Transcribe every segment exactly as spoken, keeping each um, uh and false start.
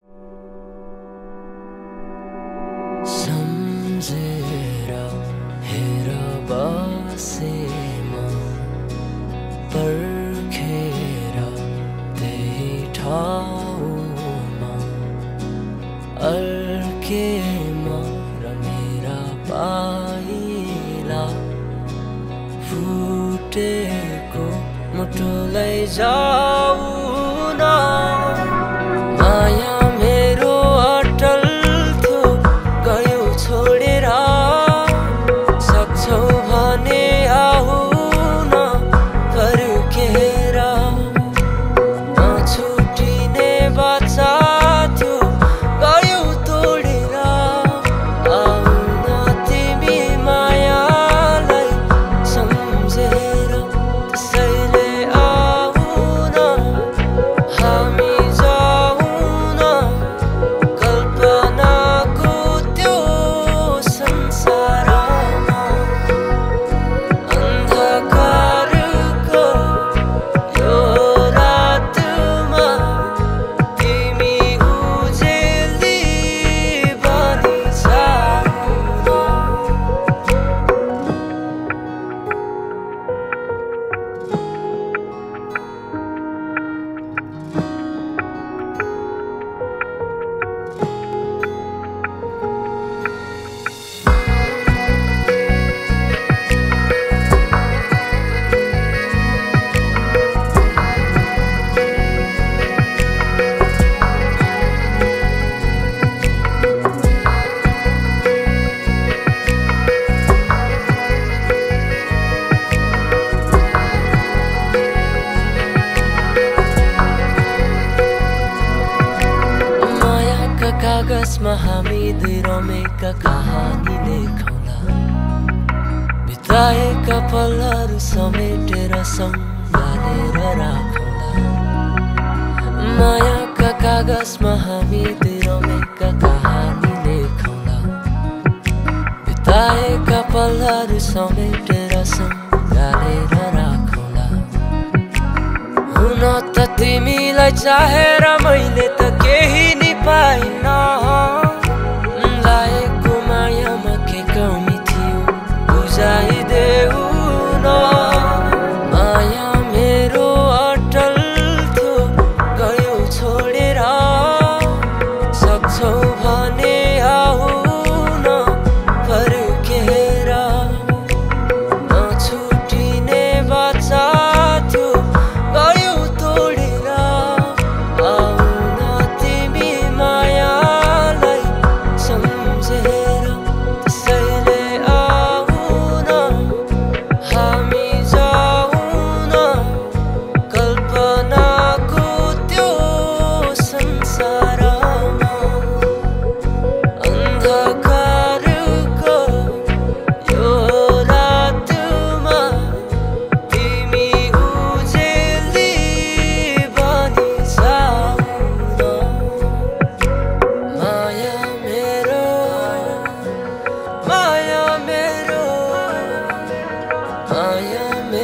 सम्झेर हेर बसे म पर्खेर त्यही ठाउँमा अर्के म र मेरा पाइला फुटेको मुटुलाई जाऊ न माया मेरो अटल थियो गयो छोडेर सक्छौ भने आऊ न फर्केर नछुटिने बाचा थियो गयो तोडेर आऊ न तिमी मायालाई सम्झेर त्यसैले आऊ न हामी जाऊ न कल्पनाको त्यो संसारमा अन्धकारको यो रातमा तिमी उजेली बनी जाऊ न मायाका कागजमा हामी दुई रमेका कहानी लेखौँला बिताएका पलहरू समेटेर सँगालेर राखौँला मायाका कागजमा हामी दुई रमेका कहानी लेखौँला बिताएका पलहरू समेटेर सँगालेर राखौँला हुन त तिमीलाई चाहेर मैले त केही नि पाइनँ लागेको मायामा के कमी थियो बुझाइदेऊ न माया मेरो अटल थियो गयो छोडेर सक्छौ भने आऊ न फर्केर नछुटिने बाचा थियो गयो तोडेर आऊ न तिमी मायालाई सम्झेर त्यसैले आऊ न हामी जाऊ न कल्पनाको त्यो संसारमा अन्धकारको यो रातमा तिमी उजेली बनी जाऊ न माया मेरो माया मेरो माया मेरो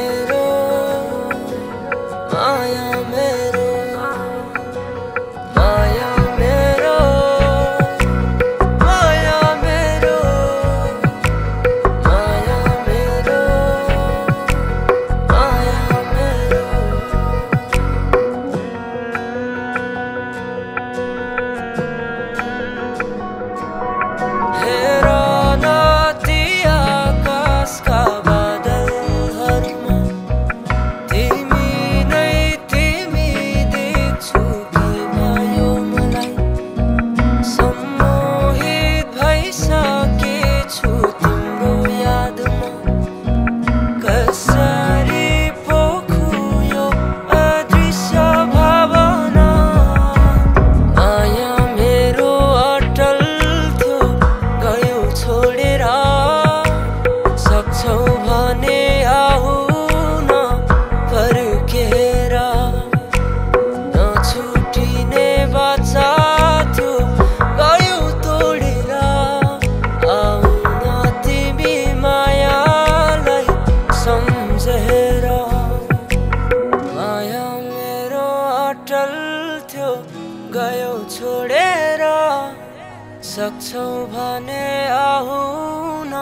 सक्छौ भने आऊ न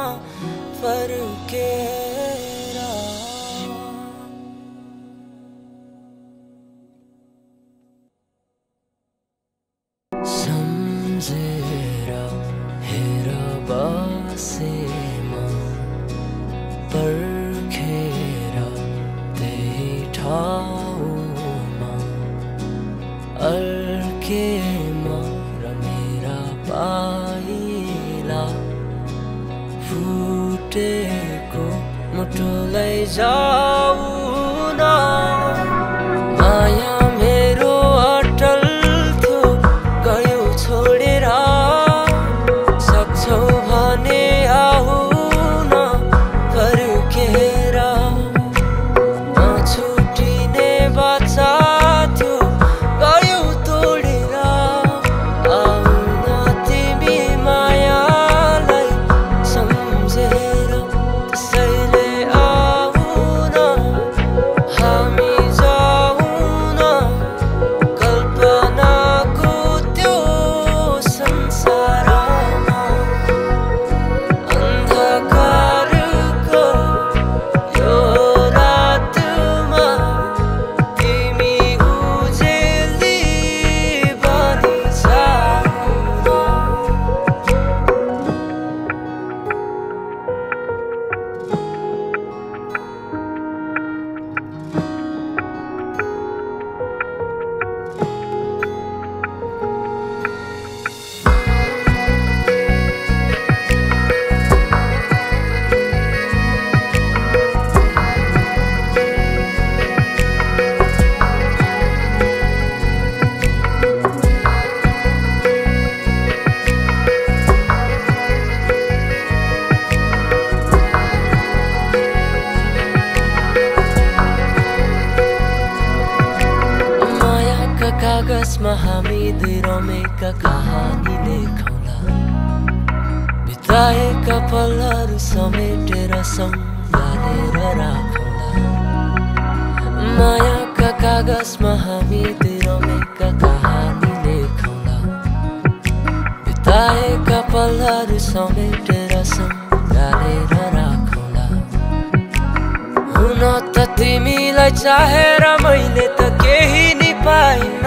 फर्केर। सम्झेर हेर बसे म पर्खेर त्यही ठाउँमा अर्के म र मेरा पाइला फुटेको मुटुलाई जाऊ न। माया मेरो अटल थियो गयो छोडेर, सक्छौ भने आऊ न फर्केर। नछुटिने बाचा थियो गयो तोडेर, आऊ न तिमी मायालाई सम्झेर। त्यसैले आऊ न हामी जाऊ न कल्पनाको त्यो संसारमा। अन्धकारको यो रातमा तिमी उजेली बनि जाऊ न। मायाका कागजमा हामी दुई रमेका कहानी लेखौँला, बिताएका पलहरू समेटेर सँगालेर राखौँला। मायाका कागजमा हामी दुई रमेका कहानी लेखौँला, बिताएका पलहरू समेटेर सँगालेर राखौँला। हुन त तिमीलाई चाहेर मैले त केही नि पाइन,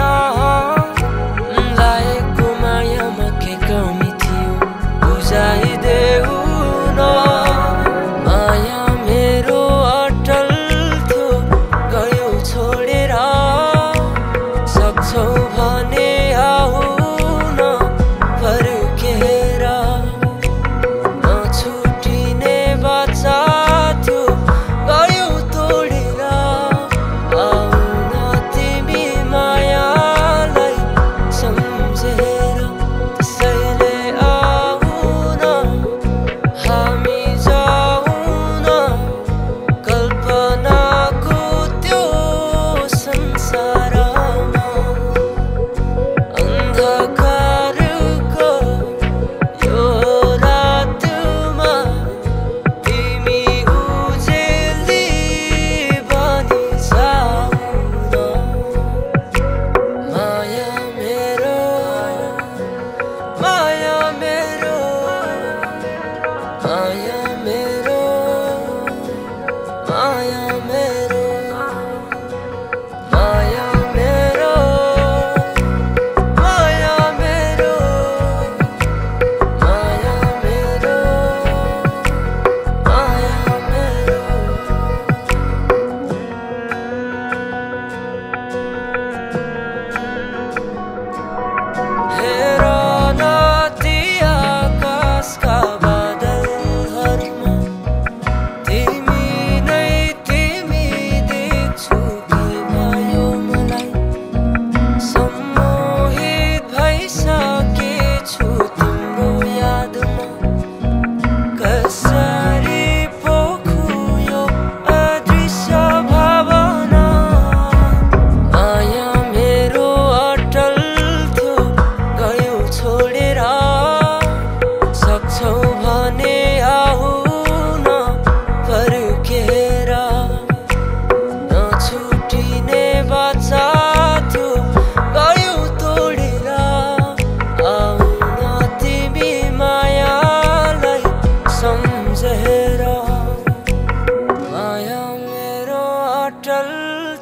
लागेको मायामा के कमी थियो बुझाइदेऊ न। माया मेरो अटल थियो गयो छोडेर, सक्छौ भने आऊ न फर्केर। नछुटिने बाचा थियो गयो तोडेर, आऊ न तिमी माया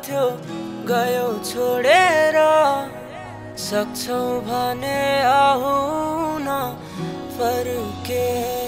थियो गयो छोडेर सक्छौ भने आउन फर्केर।